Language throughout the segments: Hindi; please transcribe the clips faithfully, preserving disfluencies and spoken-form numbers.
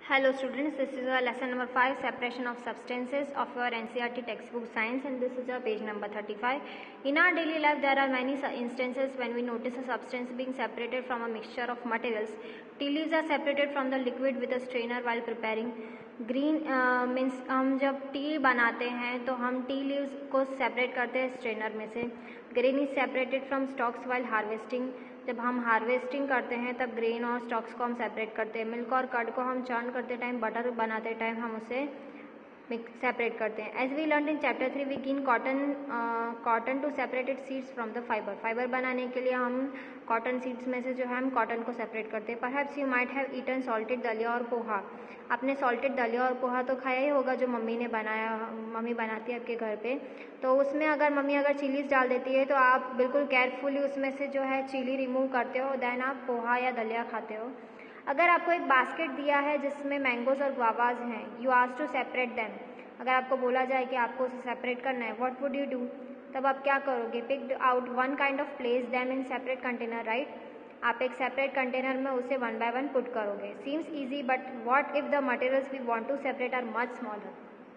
Hello students, this is our lesson number five, separation of substances of your N C E R T textbook science, and this is our page number thirty-five. In our daily life there are many instances when we notice a substance being separated from a mixture of materials. Tea leaves are separated from the liquid with a strainer while preparing. Green means uh, हम जब टी बनाते हैं तो हम टी लीव्स को सेपरेट करते हैं स्ट्रेनर में से. Grain is separated from stalks while harvesting. जब हम हार्वेस्टिंग करते हैं तब ग्रेन और स्टॉक्स को हम सेपरेट करते हैं. मिल्क और कर्ड को हम चर्न करते टाइम, बटर बनाते टाइम हम उसे सेपरेट करते हैं. As we learn in chapter three we gin cotton cotton to separated seeds from the fibre. Fibre बनाने के लिए हम कॉटन सीड्स में से जो है हम कॉटन को सेपरेट करते हैं. Perhaps you might have eaten salted daliya और पोहा. आपने सॉल्टेड दलिया और पोहा तो खाया ही होगा जो मम्मी ने बनाया, मम्मी बनाती है आपके घर पे. तो उसमें अगर मम्मी अगर चिलीज डाल देती है तो आप बिल्कुल केयरफुली उसमें से जो है चिली रिमूव करते हो, देन आप पोहा या दलिया खाते हो. अगर आपको एक बास्केट दिया है जिसमें मैंगोज और गुआवाज हैं, you ask to separate them. अगर आपको बोला जाए कि आपको उसे सेपरेट करना है, व्हाट वुड यू डू? तब आप क्या करोगे? Picked out one kind of place them in separate container, right. आप एक सेपरेट कंटेनर में उसे वन बाय वन पुट करोगे. Seems easy, but what if the materials we want to separate are much smaller.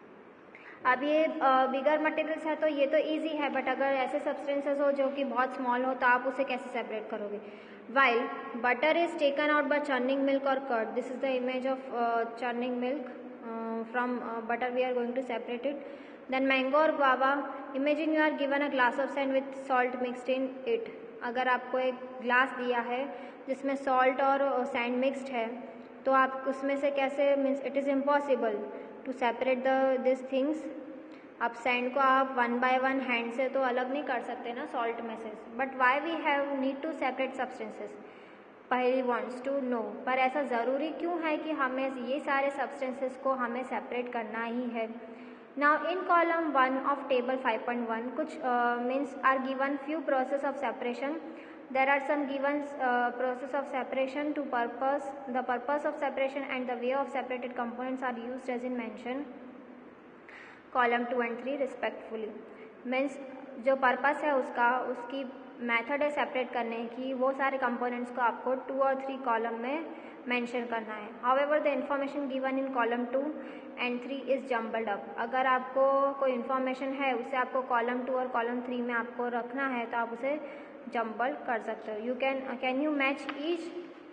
अब ये बिगर uh, मटेरियल्स है तो ये तो ईजी है, बट अगर ऐसे सब्सटेंसेस हो जो कि बहुत स्मॉल हो तो आप उसे कैसे सेपरेट करोगे? While butter is taken out by churning milk और curd. This is the image of churning milk from butter. We are going to separate it. Then mango और guava. Imagine you are given a glass of sand with salt mixed in it. अगर आपको एक ग्लास दिया है जिसमें सॉल्ट और सैंड मिक्सड है तो आप उसमें से कैसे, means it is impossible to separate the this things. आप सैंड को आप वन बाय वन हैंड से तो अलग नहीं कर सकते ना सॉल्ट में से. But why we have need to separate substances? पहली वॉन्ट्स टू नो. पर ऐसा ज़रूरी क्यों है कि हमें ये सारे सब्सटेंसेस को हमें सेपरेट करना ही है? Now in column one of table five point one, कुछ uh, means are given few process of separation. There are some given uh, process of separation to purpose. The purpose of separation and the way of separated components are used as in mention. Column two and three respectfully. Means जो purpose है उसका, उसकी मेथड है सेपरेट करने की, वो सारे कंपोनेंट्स को आपको टू और थ्री कॉलम में मेंशन करना है. However the information given in column two and three is jumbled up. अगर आपको कोई इन्फॉर्मेशन है उसे आपको कॉलम टू और कॉलम थ्री में आपको रखना है तो आप उसे जम्बल कर सकते हो. You can can you match each.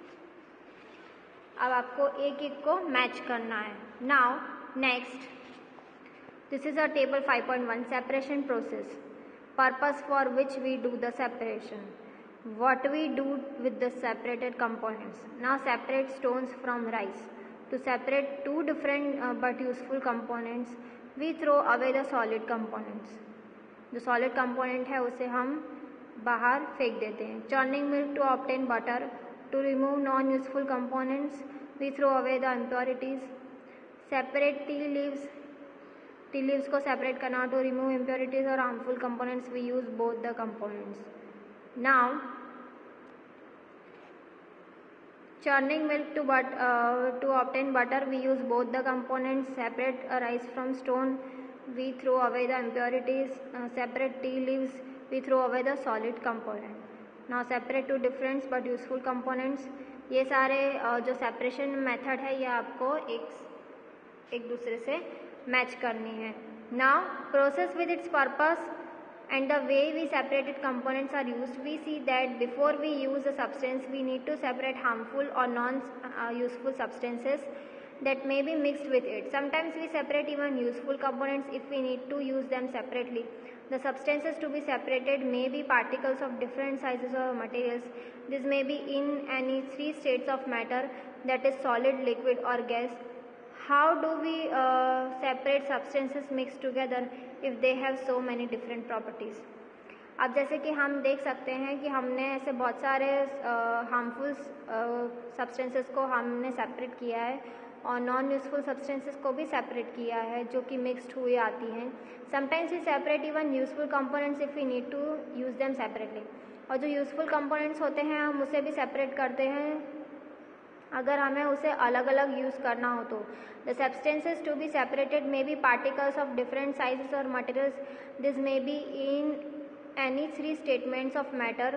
अब आपको एक एक को मैच करना है. Now next, this is a table five point one, separation process. Purpose for which we do the separation. What we do with the separated components. Now separate stones from rice. To separate two different uh, but useful components, we throw away the solid components. जो solid component है उसे हम बाहर फेंक देते हैं. Churning milk to obtain butter. To remove non-useful components, we throw away the impurities. Separate tea leaves. Tea leaves को सेपरेट करना. टू रिमूव इम्प्योरिटीज और harmful components we use both the components. Now churning milk to but uh, to obtain butter we use both the components. Separate uh, rice from stone, we throw away the impurities. Uh, separate tea leaves, we throw away the solid component. Now separate two different but useful components. ये सारे uh, जो सेपरेशन मेथड है ये आपको एक एक दूसरे से मैच करनी है. Now process with its purpose and the way we separated components are used. We see that before we use a substance we need to separate harmful or non uh, useful substances that may be mixed with it. Sometimes we separate even useful components if we need to use them separately. The substances to be separated may be particles of different sizes or materials. This may be in any three states of matter, that is solid, liquid or gas. How do we uh, separate substances mixed together if they have so many different properties? अब जैसे कि हम देख सकते हैं कि हमने ऐसे बहुत सारे हार्मफुल सब्सटेंसेस को हमने सेपरेट किया है और नॉन यूजफुल सब्सटेंसेस को भी सेपरेट किया है जो कि मिक्सड हुई आती हैं. Sometimes we separate even useful components if we need to use them separately. और जो यूजफुल कंपोनेंट्स होते हैं हम उसे भी सेपरेट करते हैं अगर हमें उसे अलग अलग यूज़ करना हो तो. The substances to be separated may be particles of different sizes और materials. This may be in any three statements of matter.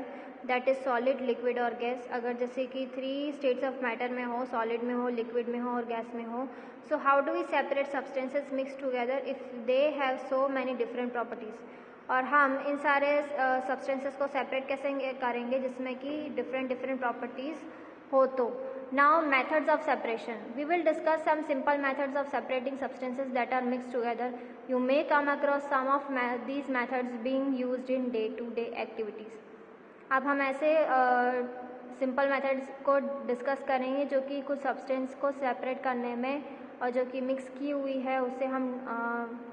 That is solid, liquid और गैस। अगर जैसे कि थ्री स्टेट्स ऑफ मैटर में हो, सॉलिड में हो, लिक्विड में हो और गैस में हो, so how do we separate substances mix together if they have so many different properties. और हम इन सारे सब्सटेंसेस uh, को सेपरेट कैसे करेंगे जिसमें कि डिफरेंट डिफरेंट प्रॉपर्टीज़ हो। तो now methods of separation, we will discuss some simple methods of separating substances that are mix together. You may come across some of these methods being used in day to day activities. अब हम ऐसे सिंपल uh, मेथड्स को डिस्कस करेंगे जो कि कुछ सब्सटेंस को सेपरेट करने में और जो कि मिक्स की हुई है उससे हम uh,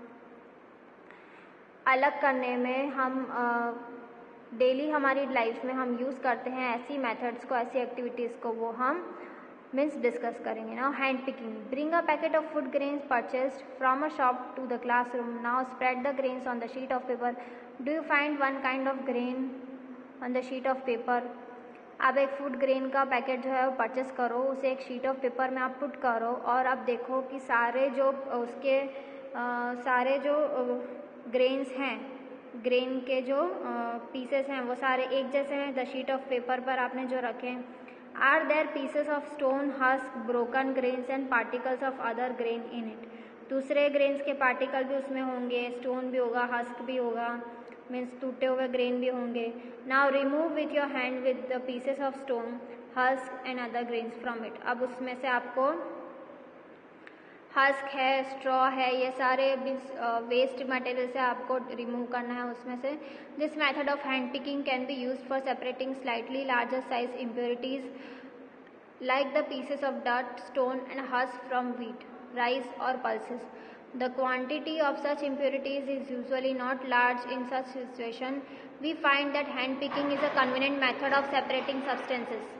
अलग करने में हम डेली uh, हमारी लाइफ में हम यूज़ करते हैं ऐसी मेथड्स को, ऐसी एक्टिविटीज़ को, वो हम मीन्स डिस्कस करेंगे। Now hand picking, bring a packet of food grains purchased from a shop to the classroom. Now spread the grains on the sheet of paper. Do you find one kind of grain on the sheet of paper. अब एक फूड ग्रेन का पैकेट जो है वो परचेस करो, उसे एक शीट ऑफ पेपर में आप पुट करो और अब देखो कि सारे जो उसके आ, सारे जो ग्रेन्स हैं, ग्रेन के जो पीसेस हैं वो सारे एक जैसे हैं। द शीट ऑफ पेपर पर आपने जो रखे हैं, are there pieces of stone, husk, broken grains and particles of other grain in it. दूसरे ग्रेन्स के पार्टिकल भी उसमें होंगे, स्टोन भी होगा, हस्क भी होगा, मीन्स टूटे हुए ग्रेन भी होंगे। Now remove with your hand with the pieces of stone, husk and other grains from it. अब उसमें से आपको हस्क है, स्ट्रॉ है, ये सारे वेस्ट मटेरियल से आपको रिमूव करना है उसमें से। This method of hand picking can be used for separating slightly larger size impurities like the pieces of dust, stone and husk from wheat, rice or pulses. The quantity of such impurities is usually not large. In such situation, we find that hand picking is a convenient method of separating substances.